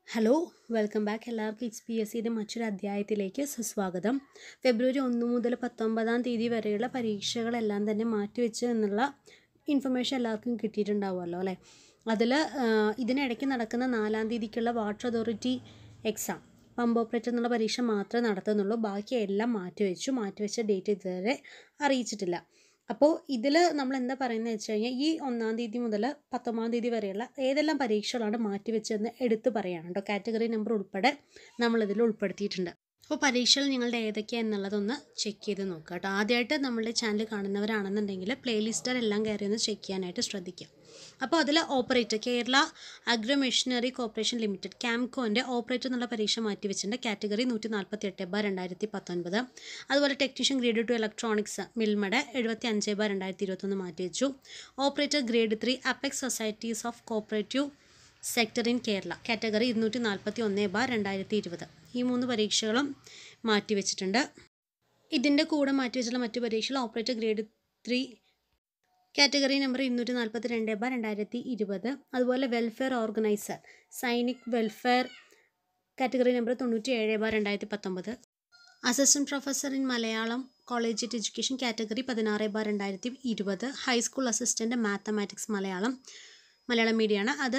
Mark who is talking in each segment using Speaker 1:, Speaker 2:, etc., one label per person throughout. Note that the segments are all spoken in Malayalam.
Speaker 1: Hello welcome back. എല്ലാവർക്കും HPSCയുടെ മറ്റൊരു അധ്യായത്തിലേക്ക് സുസ്വാഗതം. ഫെബ്രുവരി 1 മുതൽ 19 തീയതി വരെയുള്ള പരീക്ഷകളെല്ലാം തന്നെ മാറ്റിവെച്ച് എന്നുള്ള ഇൻഫർമേഷൻ എല്ലാവർക്കും കിട്ടിയിട്ടുണ്ടാവുമല്ലോ അല്ലേ. അതിൽ ഇതിനിടയ്ക്ക് നടക്കുന്ന 4 തീയതിക്കുള്ള water authority exam pump operator എന്നുള്ള പരീക്ഷ മാത്രമേ നടത്തുന്നുള്ളൂ. ബാക്കി എല്ലാം മാറ്റിവെച്ച ഡേറ്റ് ഇതുവരെ അറിയിച്ചിട്ടില്ല. അപ്പോൾ ഇതിൽ നമ്മൾ എന്താ പറയുന്നത് വെച്ച് കഴിഞ്ഞാൽ ഈ 1 തീയതി മുതൽ 19 തീയതി വരെയുള്ള ഏതെല്ലാം പരീക്ഷകളാണ് മാറ്റിവെച്ചതെന്ന് എടുത്ത് പറയാണ് കേട്ടോ. കാറ്റഗറി നമ്പർ ഉൾപ്പെടെ നമ്മളിതിൽ ഉൾപ്പെടുത്തിയിട്ടുണ്ട്. അപ്പോൾ പരീക്ഷകൾ നിങ്ങളുടെ ഏതൊക്കെയാണ് എന്നുള്ളതൊന്ന് ചെക്ക് ചെയ്ത് നോക്കുക കേട്ടോ. ആദ്യമായിട്ട് നമ്മളുടെ ചാനൽ കാണുന്നവരാണെന്നുണ്ടെങ്കിൽ പ്ലേലിസ്റ്റിലെല്ലാം കയറി ഒന്ന് ചെക്ക് ചെയ്യാനായിട്ട് ശ്രദ്ധിക്കുക. അപ്പോൾ അതിൽ operator Kerala agro machinery corporation limited ക്യാംകോൻ്റെ ഓപ്പറേറ്റർ എന്നുള്ള പരീക്ഷ മാറ്റിവെച്ചിട്ടുണ്ട്. കാറ്റഗറി 148/2019. അതുപോലെ ടെക്നീഷ്യൻ ഗ്രേഡ് 2 ഇലക്ട്രോണിക്സ് മിൽമയുടെ 75/2021 മാറ്റിവെച്ചു. Operator grade 3 apex societies of cooperative sector in Kerala category 241/2020. ഈ 3 പരീക്ഷകളും മാറ്റിവെച്ചിട്ടുണ്ട്. ഇതിൻ്റെ കൂടെ മാറ്റിവെച്ചിട്ടുള്ള മറ്റു പരീക്ഷകൾ ഓപ്പറേറ്റർ ഗ്രേഡ് 3 കാറ്റഗറി നമ്പർ 242/2020. അതുപോലെ welfare organiser Sainik welfare category number 97/2019. Assistant professor in Malayalam collegiate education category 16/2020. High school assistant mathematics Malayalam മീഡിയമാണ്, അത്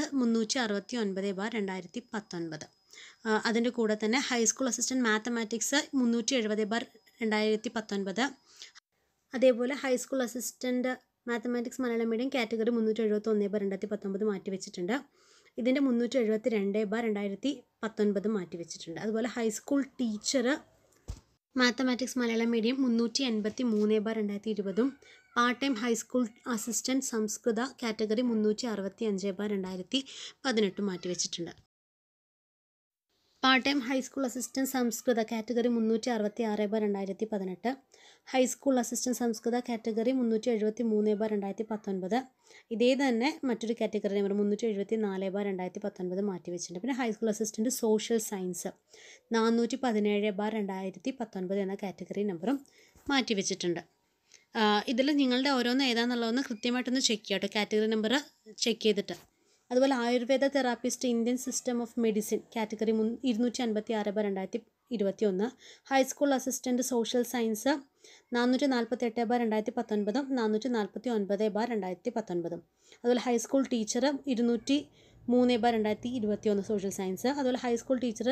Speaker 1: 369/2019. അതിൻ്റെ കൂടെ തന്നെ ഹൈസ്കൂൾ അസിസ്റ്റൻറ്റ് മാത്തമാറ്റിക്സ് 370/2019. അതേപോലെ high school assistant mathematics Malayalam medium category 371/2019 മാറ്റിവെച്ചിട്ടുണ്ട്. ഇതിൻ്റെ 372/2019 മാറ്റിവെച്ചിട്ടുണ്ട്. അതുപോലെ high school teacher mathematics Malayalam medium 383/2020. Part time high school assistant Sanskrit category 365/2018 മാറ്റിവെച്ചിട്ടുണ്ട്. Part time high school assistant Sanskrit category 366/2018. High school assistant Sanskrit category 373/2019. ഇതേ തന്നെ മറ്റൊരു കാറ്റഗറി നമ്പർ 374/2019 മാറ്റിവെച്ചിട്ടുണ്ട്. പിന്നെ ഹൈസ്കൂൾ അസിസ്റ്റൻറ്റ് സോഷ്യൽ സയൻസ് 417/2019 എന്ന കാറ്റഗറി നമ്പറും മാറ്റിവെച്ചിട്ടുണ്ട്. ഇതിൽ നിങ്ങളുടെ ഓരോന്ന് ഏതാണെന്നുള്ളതൊന്ന് കൃത്യമായിട്ടൊന്ന് ചെക്ക് ചെയ്യാം കേട്ടോ, കാറ്റഗറി നമ്പർ ചെക്ക് ചെയ്തിട്ട്. അതുപോലെ Ayurveda therapist Indian system of medicine category 256/2021. High school assistant social science 448/2019, 449/2019. അതുപോലെ ഹൈസ്കൂൾ ടീച്ചർ 203/2021 സോഷ്യൽ സയൻസ്. അതുപോലെ ഹൈസ്കൂൾ ടീച്ചർ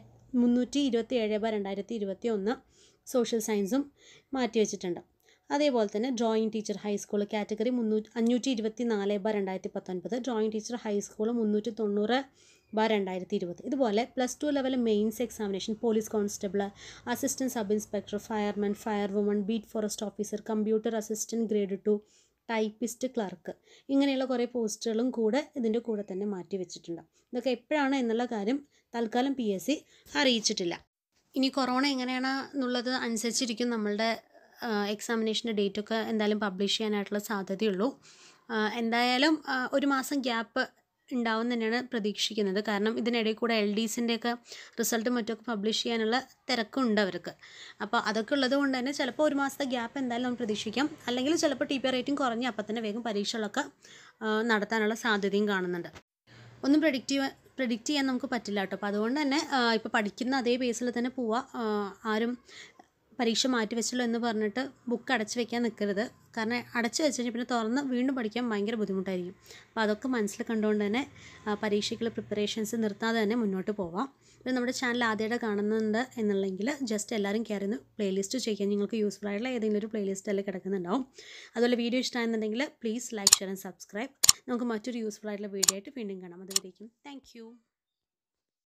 Speaker 1: 327/2021 സോഷ്യൽ സയൻസും മാറ്റിവെച്ചിട്ടുണ്ട്. അതേപോലെ തന്നെ drawing teacher high school category 524/2019. Drawing teacher high school 390/2020. ഇതുപോലെ +2 level mains examination police constable, assistant sub inspector, fireman, fire woman, beat forest officer, computer assistant grade 2, typist, clerk, ഇങ്ങനെയുള്ള കുറേ പോസ്റ്റുകളും കൂടെ ഇതിൻ്റെ കൂടെ തന്നെ മാറ്റി വെച്ചിട്ടുണ്ട്. ഇതൊക്കെ എപ്പോഴാണ് എന്നുള്ള കാര്യം തൽക്കാലം PSC അറിയിച്ചിട്ടില്ല. ഇനി കൊറോണ എങ്ങനെയാണ് എന്നുള്ളത് അനുസരിച്ചിരിക്കും നമ്മളുടെ എക്സാമിനേഷൻ്റെ ഡേറ്റൊക്കെ എന്തായാലും പബ്ലിഷ് ചെയ്യാനായിട്ടുള്ള സാധ്യതയുള്ളൂ. എന്തായാലും 1 മാസം ഗ്യാപ്പ് ഉണ്ടാവും തന്നെയാണ് പ്രതീക്ഷിക്കുന്നത്. കാരണം ഇതിനിടയിൽ കൂടെ LDസിൻ്റെയൊക്കെ റിസൾട്ടും മറ്റൊക്കെ പബ്ലിഷ് ചെയ്യാനുള്ള തിരക്കുണ്ട് അവർക്ക്. അപ്പോൾ അതൊക്കെ ഉള്ളത് കൊണ്ട് തന്നെ ചിലപ്പോൾ 1 മാസത്തെ ഗ്യാപ്പ് എന്തായാലും നമുക്ക് പ്രതീക്ഷിക്കാം. അല്ലെങ്കിൽ ചിലപ്പോൾ TP റേറ്റിംഗ് കുറഞ്ഞ് അപ്പം തന്നെ വേഗം പരീക്ഷകളൊക്കെ നടത്താനുള്ള സാധ്യതയും കാണുന്നുണ്ട്. ഒന്നും പ്രെഡിക്റ്റ് ചെയ്യാൻ നമുക്ക് പറ്റില്ല കേട്ടോ. അപ്പോൾ അതുകൊണ്ട് തന്നെ ഇപ്പോൾ പഠിക്കുന്ന അതേ ബേസിൽ തന്നെ പോവുക. ആരും പരീക്ഷ മാറ്റി വെച്ചല്ലോ എന്ന് പറഞ്ഞിട്ട് ബുക്ക് അടച്ചു വെക്കാൻ നിൽക്കരുത്. കാരണം അടച്ചു വെച്ച് കഴിഞ്ഞാൽ പിന്നെ തുറന്ന് വീണ്ടും പഠിക്കാൻ ഭയങ്കര ബുദ്ധിമുട്ടായിരിക്കും. അപ്പോൾ അതൊക്കെ മനസ്സിൽ കണ്ടുകൊണ്ട് തന്നെ പരീക്ഷയ്ക്കുള്ള പ്രിപ്പറേഷൻസ് നിർത്താതെ തന്നെ മുന്നോട്ട് പോവാം. ഇത് നമ്മുടെ ചാനൽ ആദ്യമായിട്ട് കാണുന്നുണ്ട് എന്നുണ്ടെങ്കിൽ ജസ്റ്റ് എല്ലാവരും കയറി ഒന്ന് പ്ലേലിസ്റ്റ് ചെയ്യാൻ നിങ്ങൾക്ക് യൂസ്ഫുൾ ആയിട്ടുള്ള ഏതെങ്കിലും ഒരു പ്ലേലിസ്റ്റ് അതിൽ കിടക്കുന്നുണ്ടാവും. അതുപോലെ വീഡിയോ ഇഷ്ടമാണെന്നുണ്ടെങ്കിൽ please like, share and subscribe. നമുക്ക് മറ്റൊരു യൂസ്ഫുൾ ആയിട്ടുള്ള വീഡിയോ ആയിട്ട് വീണ്ടും കാണാം. അതുവരേക്കും താങ്ക് യു.